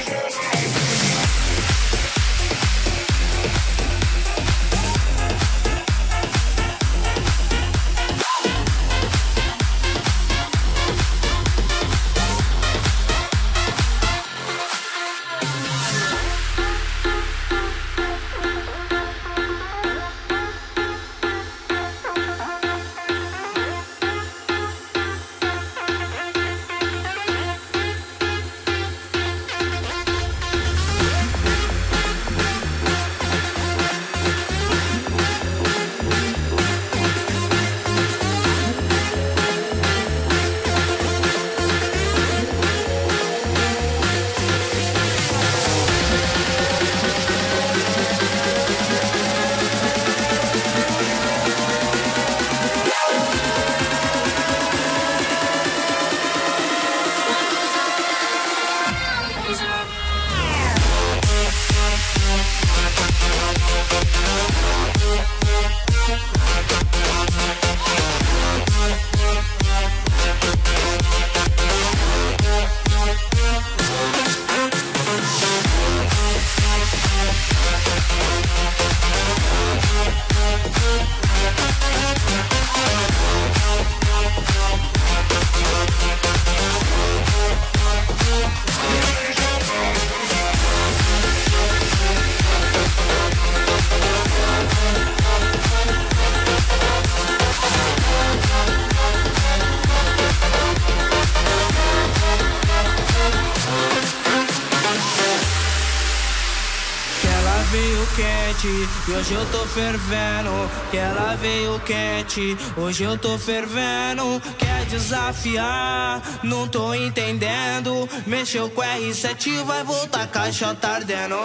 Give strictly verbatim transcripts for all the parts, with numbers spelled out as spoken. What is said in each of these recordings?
quente, e hoje eu tô fervendo. Que ela veio quente, hoje eu tô fervendo. Quer desafiar, não tô entendendo. Mexeu com R sete, vai voltar caixota ardendo.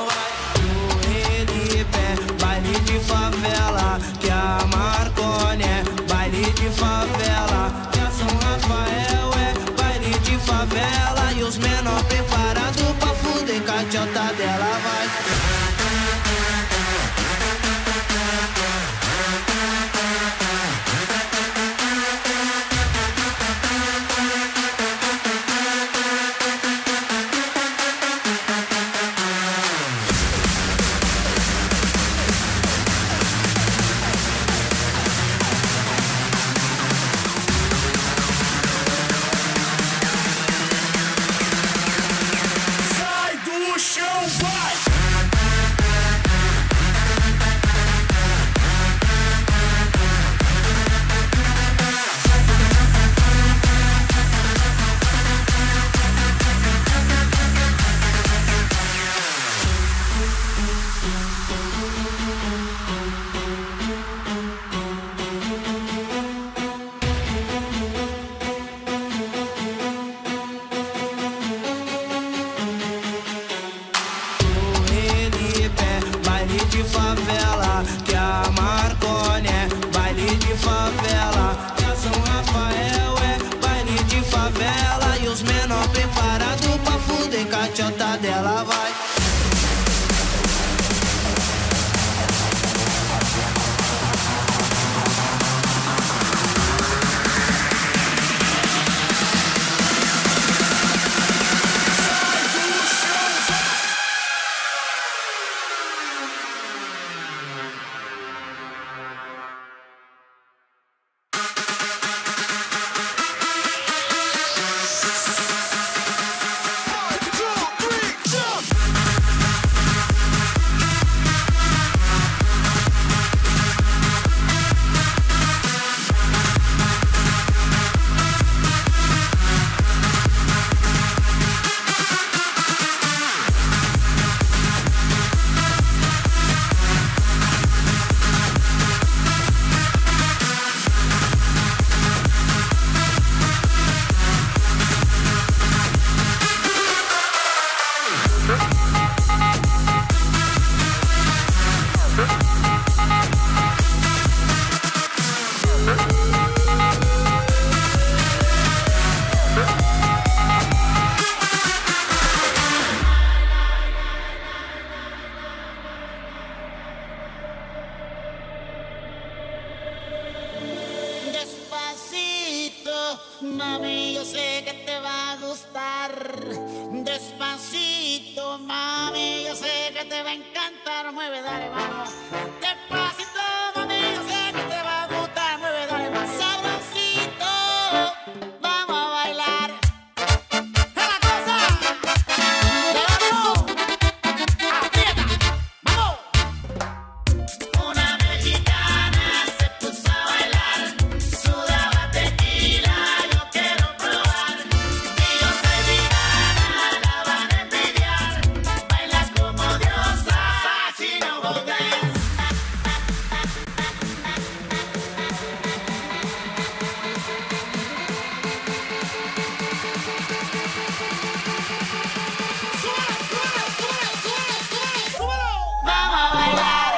Vai pro Felipe, baile de favela. Que a Marconi é baile de favela. Que a São Rafael é baile de favela. E os menor preparados pra fuder caixota dela, vai. Dela vai. Mami, yo sé que te va a gustar. Despacito, mami, yo sé que te va a encantar. Mueve, dale, vamos. Despacito, mami, yo sé que te va a gustar. Mueve, dale, más sabrosito. Vamos a bailar. ¡Es la cosa! ¡Levantó! ¡Aprieta! ¡Vamos! Una mexicana se puso a bailar. Sudaba tequila, yo quiero probar. Y yo soy vegana, la van a envidiar. Baila como diosa, Chino Boldens. ¡Súbelo, súbelo, súbelo, súbelo, súbelo, súbelo! ¡Vamos a bailar!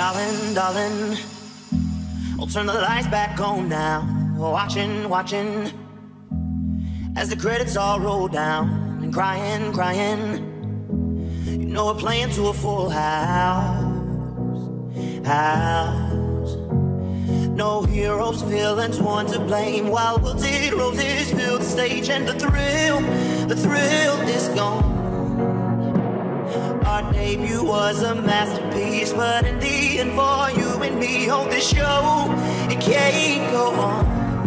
Darling, darling, I'll turn the lights back on now. Watching, watching, as the credits all roll down. And crying, crying, you know we're playing to a full house. House. No heroes, villains, one to blame. While wilted roses fill the stage. And the thrill, the thrill is gone. Our debut was a masterpiece, but in the end for you and me on this show, it can't go on.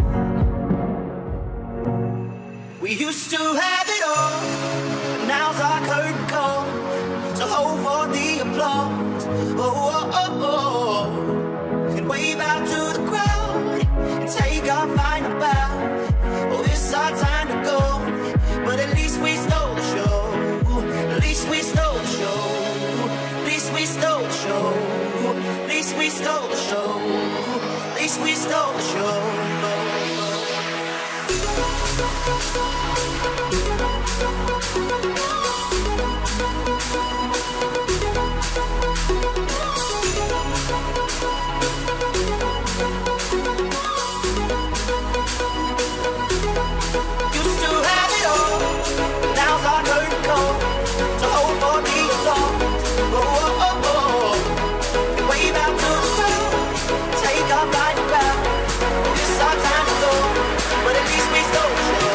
We used to have it all, but now's our curtain call. So hold for the applause, oh, oh, oh, oh. And wave out to the crowd, and take our final bow. Oh, it's our time to go, but at least we stole the show. At least we stole the show. At least we stole the show. At least we stole the show. At least we stole the show. Used to have it all, now's our curtain call. So hold for the applause, oh, oh, oh, oh. Wave out to the crowd, take our final bow. It's our time to go, but at least we stole the show.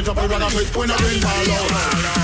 it up, we rock it when I bring my love.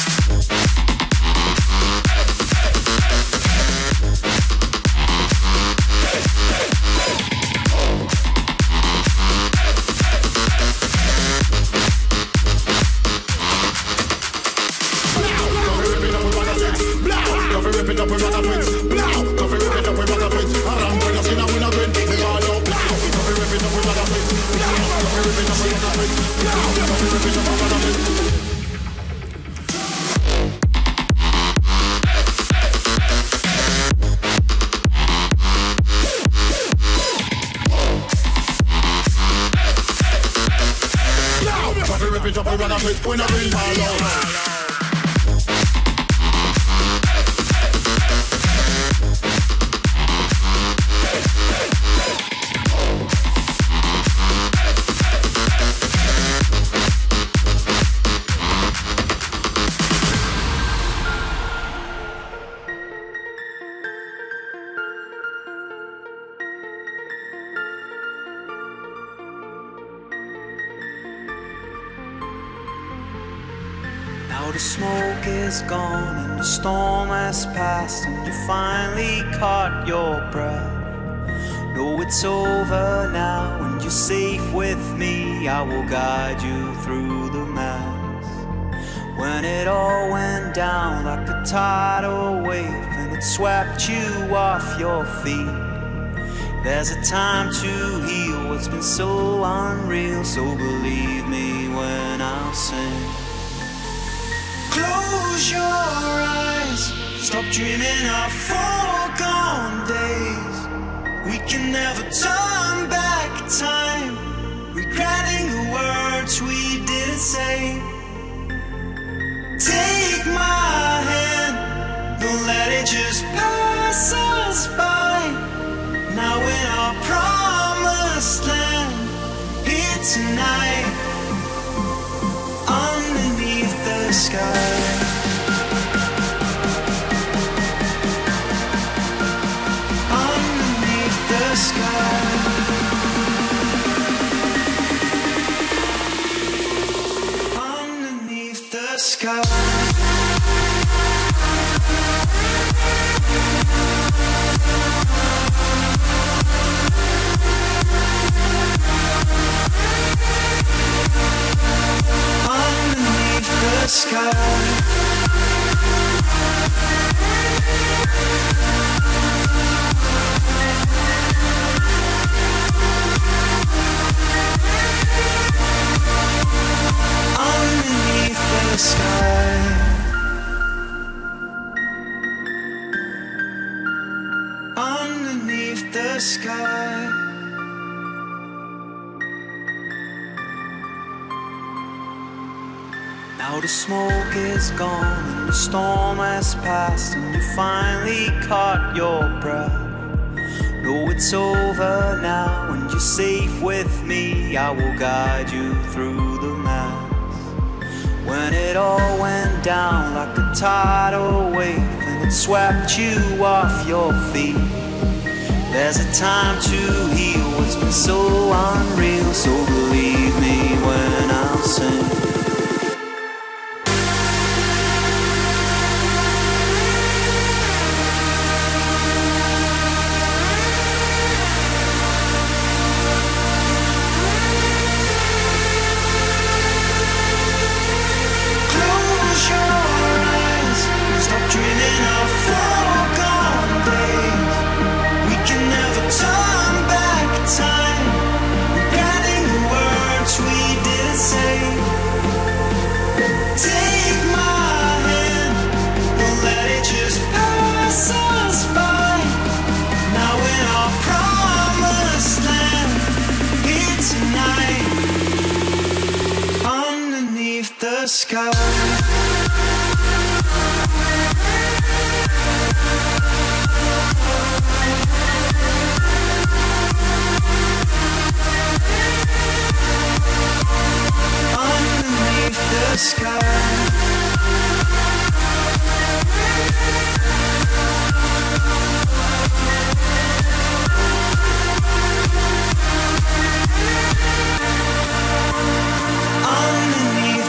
When I bring my love. Now the smoke is gone and the storm has passed and you finally caught your breath. No, it's over now and you're safe with me. I will guide you through the mess. When it all went down like a tidal wave and it swept you off your feet, there's a time to heal what's been so unreal. So believe me when I'll sing. Close your eyes, stop dreaming of foregone days. We can never turn back time, regretting the words we didn't say. Take my hand, don't let it just pass us by. Now in our promised land, here tonight, underneath the sky. Underneath the sky. Underneath the sky. Underneath the sky. Underneath the sky. Now the smoke is gone and the storm has passed and you finally caught your breath. No, it's over now and you're safe with me. I will guide you through the mess. When it all went down like a tidal wave and it swept you off your feet, there's a time to heal what's been so unreal. So believe me when I'll sing. The sky. Underneath the sky. Underneath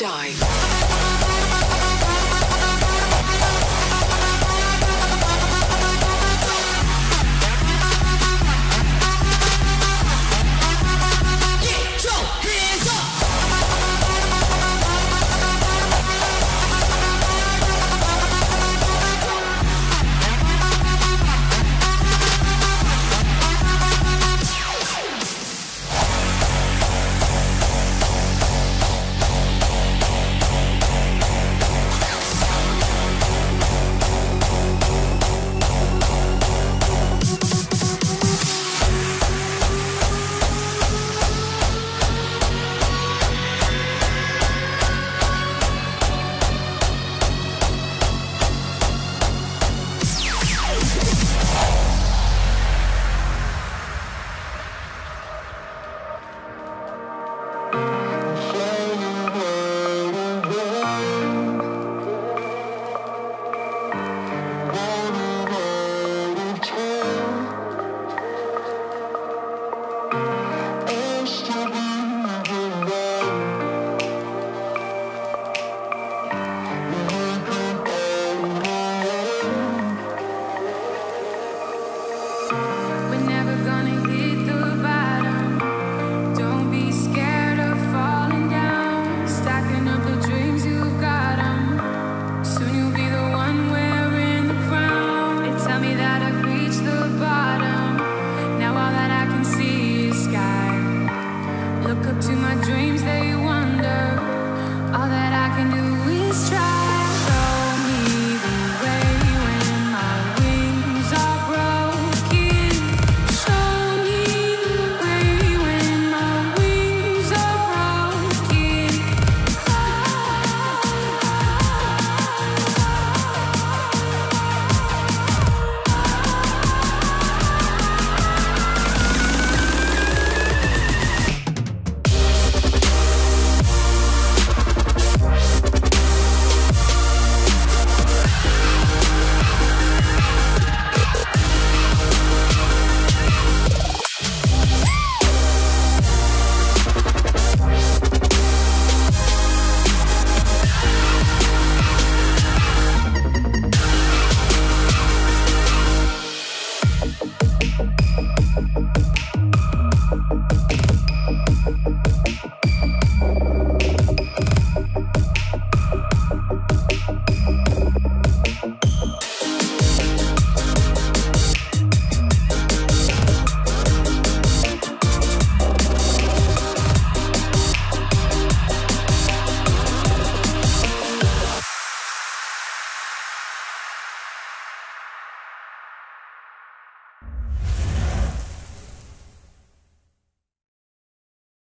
die.